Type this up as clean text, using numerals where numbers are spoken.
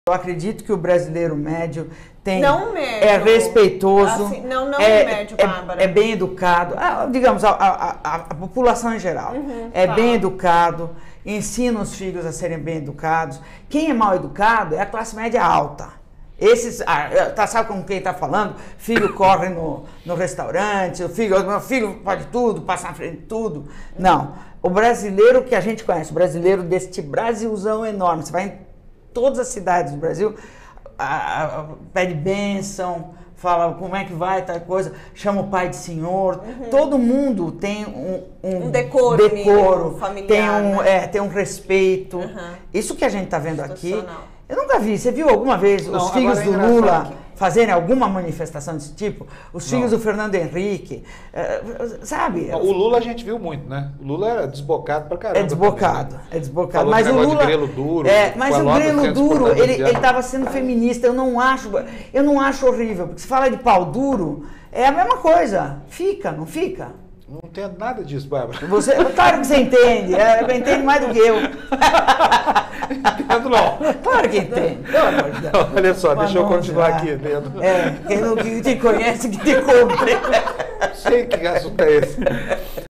Eu acredito que o brasileiro médio tem, Não médio. é respeitoso, Assim, não médio, Bárbara. é bem educado, digamos, a população em geral, bem educado, ensina os filhos a serem bem educados. Quem é mal educado é a classe média alta. Esses, sabe com quem está falando? Filho corre no restaurante, meu filho pode tudo, passa na frente de tudo. Não, o brasileiro que a gente conhece, o brasileiro deste Brasilzão enorme, você vai em todas as cidades do Brasil, pede bênção, fala como é que vai, tal coisa, chama o pai de senhor. Todo mundo tem um decoro familiar, tem um respeito. Isso que a gente está vendo aqui. Eu nunca vi. Você viu alguma vez os filhos do Lula fazerem alguma manifestação desse tipo? Os filhos do Fernando Henrique, sabe? O Lula a gente viu muito, né? O Lula era desbocado pra caramba. É desbocado. Falou Mas o Lula, de grelo duro. Mas o grelo duro, ele estava sendo feminista. Eu não acho horrível, porque se fala de pau duro, é a mesma coisa. Fica, não fica? Não entendo nada disso, Bárbara. Claro que você entende. Entende mais do que eu. Entendo não. Claro que entende. Olha só, deixa eu continuar aqui dentro. Quem não te conhece que te compre. Não sei que assunto é esse.